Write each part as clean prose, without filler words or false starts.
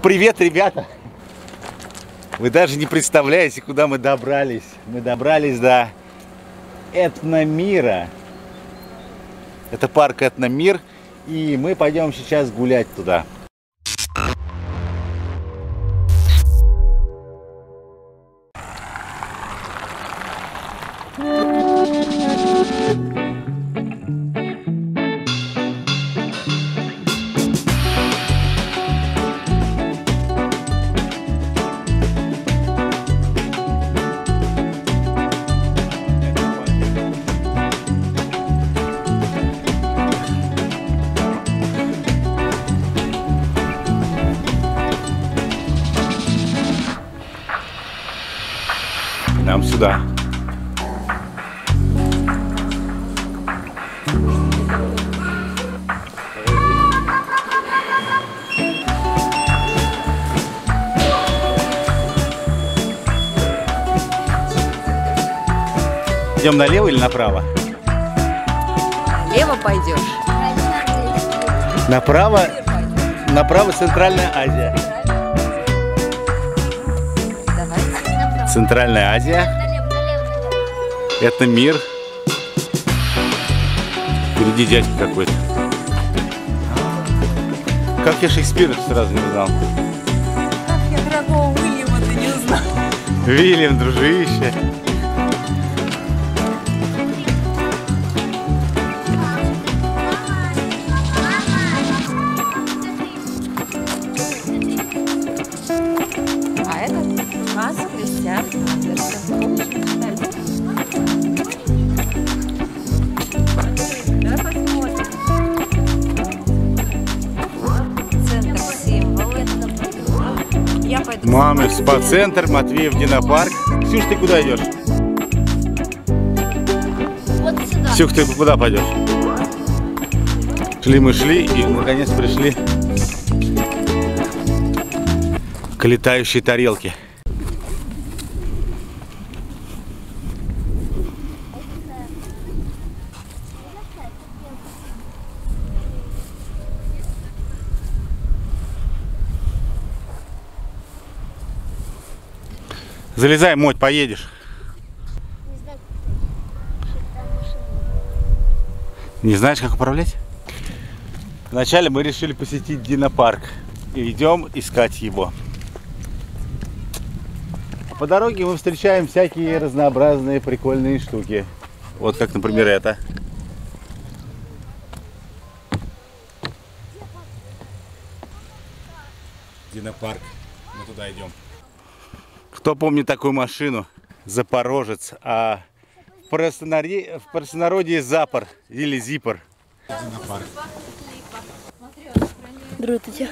Привет, ребята! Вы даже не представляете, куда мы добрались. Мы добрались до Этномира. Это парк Этномир. И мы пойдем сейчас гулять туда. Нам сюда. Идем налево или направо? Налево пойдешь. Направо. Направо Центральная Азия. Центральная Азия. Это мир. Впереди дядька какой-то. Как я Шекспира сразу не узнал? Как я дорогого Уильяма-то не узнал? Вильям, дружище. А это Ханс Кристиан Андерсен. Давай посмотрим. Центр символы. Я пойду. Мамы, спа-центр, Матвеев, Динопарк. Ксюш, ты куда идешь? Вот сюда. Ксюх, ты куда пойдешь? Шли мы шли и наконец пришли к летающей тарелке. Залезай, Моть, поедешь. Не знаешь, как управлять? Вначале мы решили посетить Динопарк и идем искать его. По дороге мы встречаем всякие разнообразные прикольные штуки. Вот как, например, это. Динопарк. Мы туда идем. Кто помнит такую машину? Запорожец. А в простонародье Запор или Зипор. Динопарк. Здравствуйте.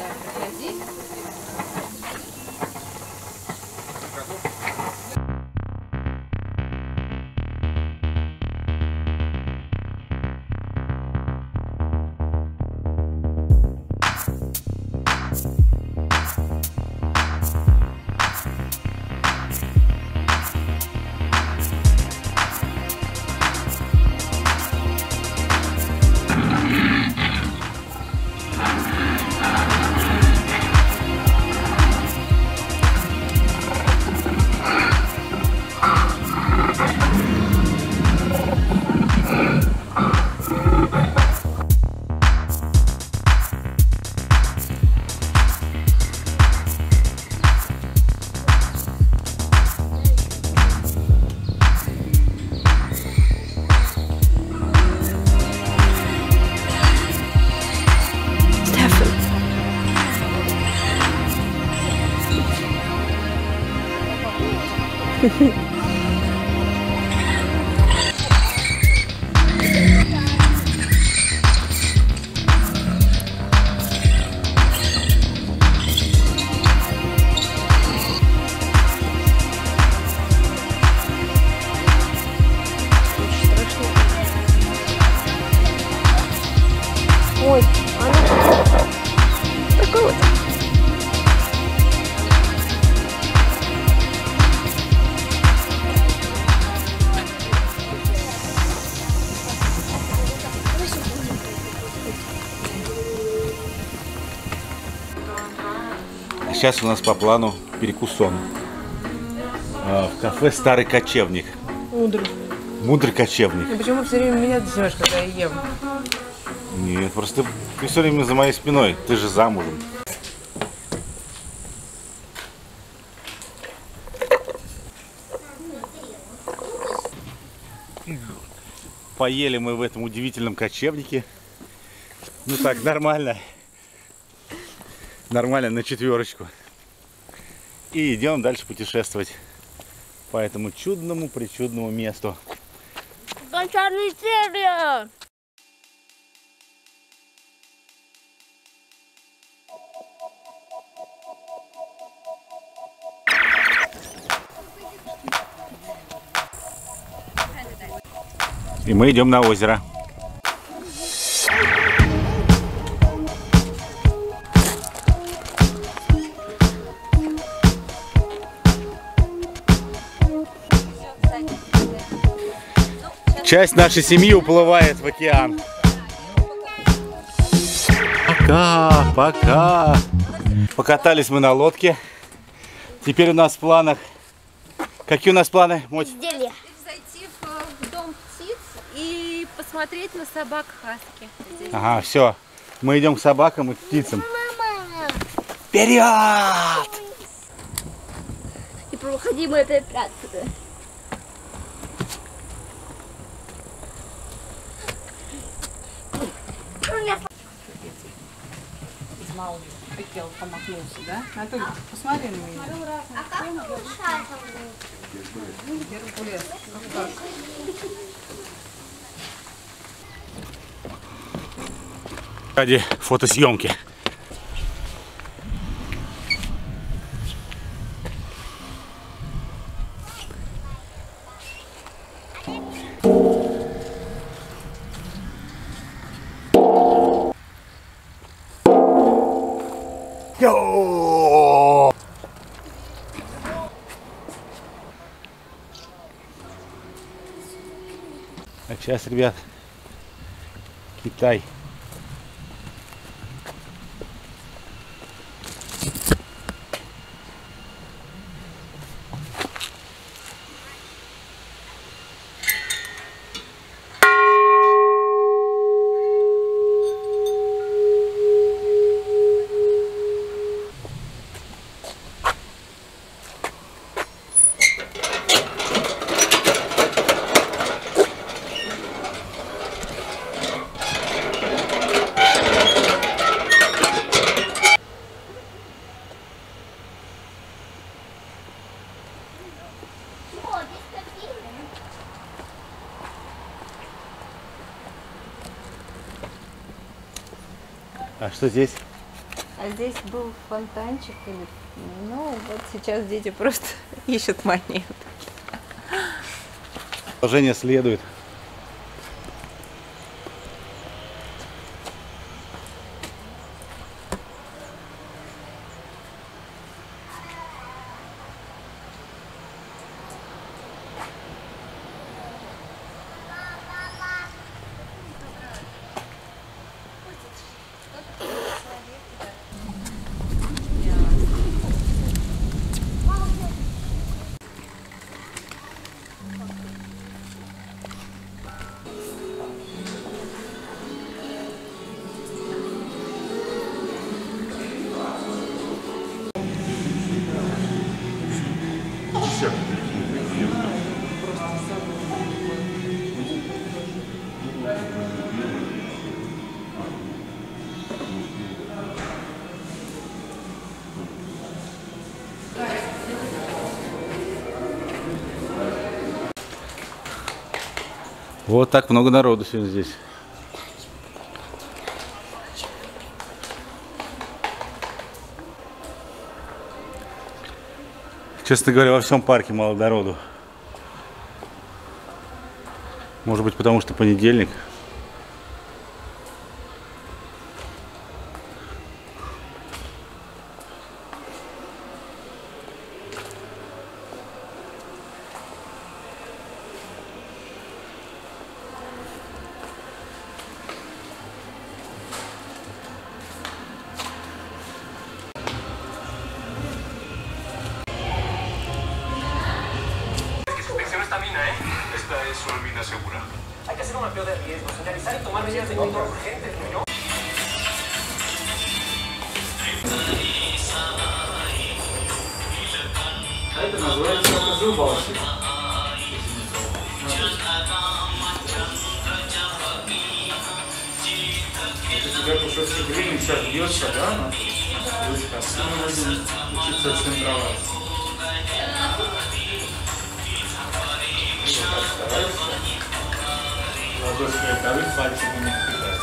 Ой, она такой вот. Сейчас у нас по плану перекусон. В кафе «Старый кочевник». Мудрый. Мудрый кочевник. Ну почему все время меня снимаешь, когда я ем? Нет, просто ты все время за моей спиной. Ты же замужем. Поели мы в этом удивительном кочевнике. Ну так, нормально. Нормально, на 4. И идем дальше путешествовать по этому чудному, причудному месту. Гончарная серия! И мы идем на озеро. Часть нашей семьи уплывает в океан. Пока, пока. Покатались мы на лодке. Теперь у нас в планах... Какие у нас планы, Моть? Изделие. Зайти в дом птиц и посмотреть на собак хаски. Ага, все. Мы идем к собакам и к птицам. Вперед! Непроходимое препятствие. Хотел, помахнулся, да? Анатолий, посмотри на меня. Геркулес. Ради фотосъемки. Йо! А сейчас, ребят, Китай. А что здесь? А здесь был фонтанчик. Ну, вот сейчас дети просто ищут монет. Продолжение следует. Вот так много народу сегодня здесь. Честно говоря, во всем парке мало народу. Может быть, потому что понедельник. Hay que hacer un mapeo de riesgos, analizar y tomar medidas de control urgentes, ¿no? Это называется зубовщик. Это тебя кусочек времени сейчас бьется, да? Но мы будем учиться центровать. Старайся. Ладошкой давить, пальцами не впитать.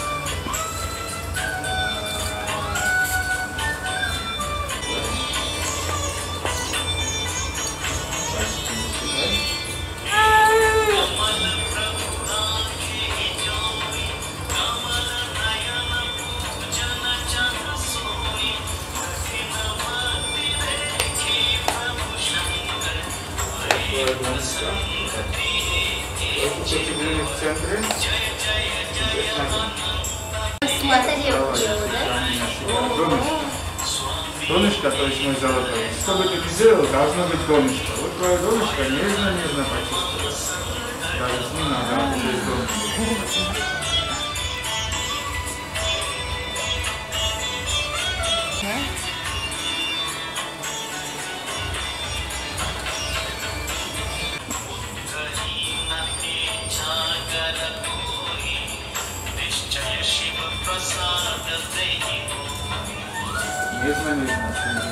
В центре. Донышко, то есть мой золотой. Что бы ты ни сделал, должно быть донышко. Вот твое донышко нежно-нежно почувствовать. Даже с ним надо здесь донышко. Нежно-нежно.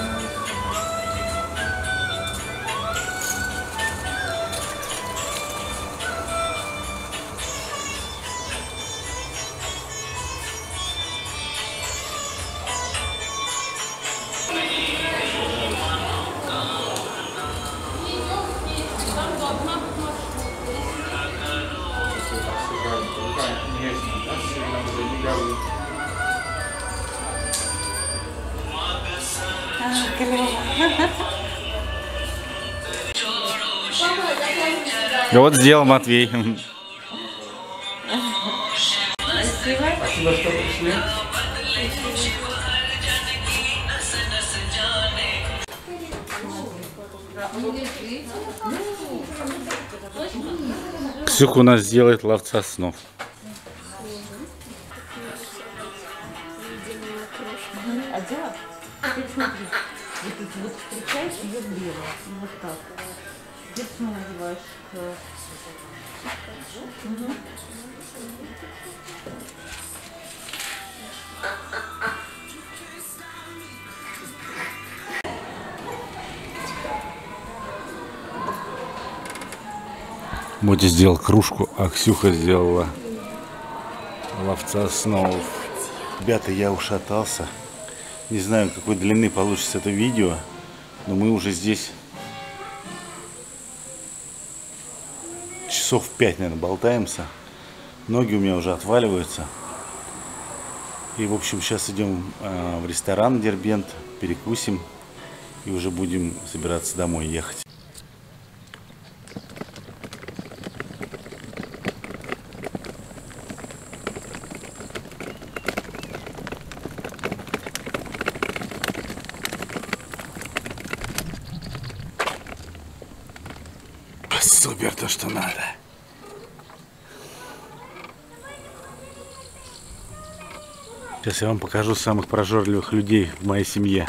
Да вот сделал Матвей. Спасибо. Спасибо, что пришли. Ксюха у нас сделает ловца снов. А дело? Теперь смотри. Вот встречаешь ее влево. Вот так. Теперь снова надеваешь. Мотя сделал кружку, а Ксюха сделала ловца снов. Ребята, я ушатался. Не знаю, какой длины получится это видео, но мы уже здесь часов 5, наверное, болтаемся. Ноги у меня уже отваливаются. И, в общем, сейчас идем в ресторан Дербент, перекусим и уже будем собираться домой ехать. Супер, то, что надо. Сейчас я вам покажу самых прожорливых людей в моей семье.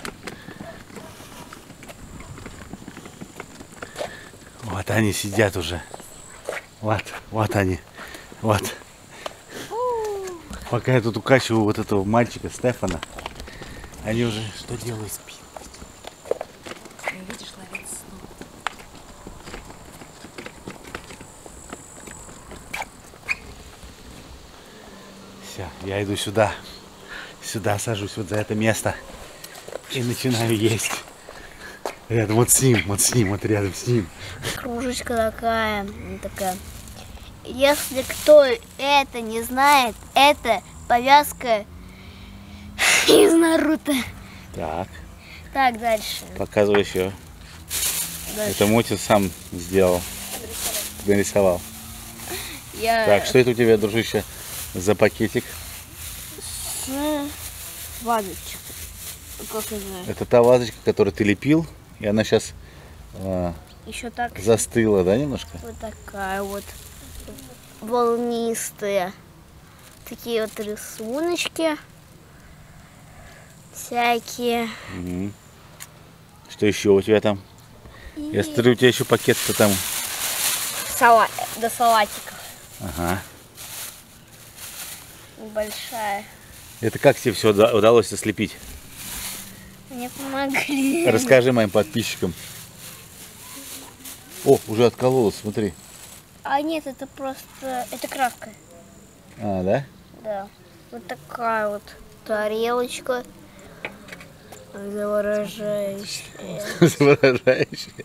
Вот они сидят уже. Вот они. Вот. Пока я тут укачиваю вот этого мальчика Стефана, они уже что делают? Спит. Все, я иду сюда. Сюда сажусь, вот за это место. И начинаю есть. Рядом вот с ним, вот рядом с ним. Кружечка такая. Если кто это не знает, это повязка из Наруто. Так. Так, дальше. Показывай еще. Дальше. Это Мотя сам сделал. Нарисовал. Я... Так, что это у тебя, дружище, за пакетик? Вазочка. Как называется? Это та вазочка, которую ты лепил, и она сейчас Еще так. застыла, да, немножко? Вот такая вот. волнистые. Такие вот рисуночки. Всякие. Мгм. Что еще у тебя там? Я смотрю, у тебя еще пакет-то там. До салатиков. Ага. Большая. Это как тебе все удалось слепить? Мне помогли. Расскажи моим подписчикам. О, уже откололось, смотри. А нет, это просто... Это краска. А, да? Да. Вот такая вот тарелочка. Заворожающая. Заворажающее.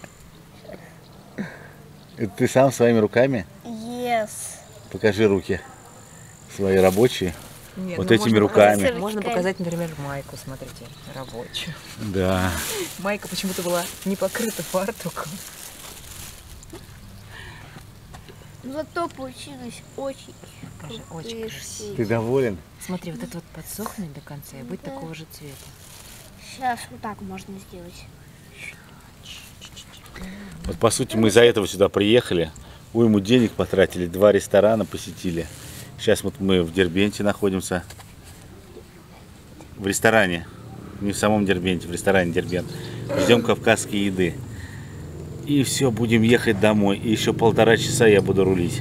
Это ты сам своими руками? Yes. Покажи руки свои рабочие. Нет, Вот ну, этими можно руками. показать- можно показать, например, майку, смотрите, рабочую. Да. Майка почему-то была не покрыта фартуком. Зато получилось очень Покажи, очень красиво. Ты доволен? Смотри, вот это вот подсохнет до конца и будет такого же цвета. Сейчас вот так можно сделать. Вот по сути мы из-за этого сюда приехали. Уйму денег потратили, 2 ресторана посетили. Сейчас вот мы в Дербенте находимся. В ресторане. Не в самом Дербенте, в ресторане Дербент. Ждем кавказской еды. И все, будем ехать домой. И еще 1,5 часа я буду рулить.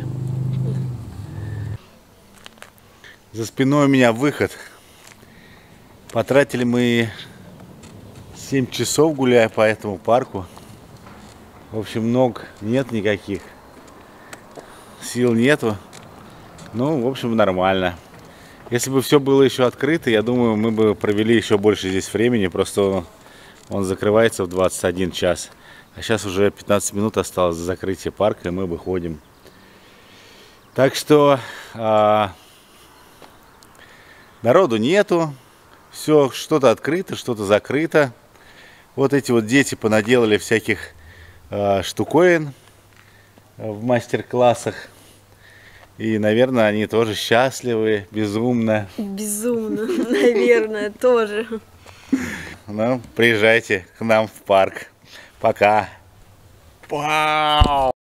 За спиной у меня выход. Потратили мы 7 часов, гуляя по этому парку. В общем, ног нет никаких. Сил нету. Ну, в общем, нормально. Если бы все было еще открыто, я думаю, мы бы провели еще больше здесь времени. Просто он закрывается в 21 час. А сейчас уже 15 минут осталось до закрытия парка, и мы выходим. Так что народу нету. Все, что-то открыто, что-то закрыто. Вот эти вот дети понаделали всяких штуковин в мастер-классах. И, наверное, они тоже счастливы, безумно. Безумно, наверное, тоже. Ну, приезжайте к нам в парк. Пока. Вау!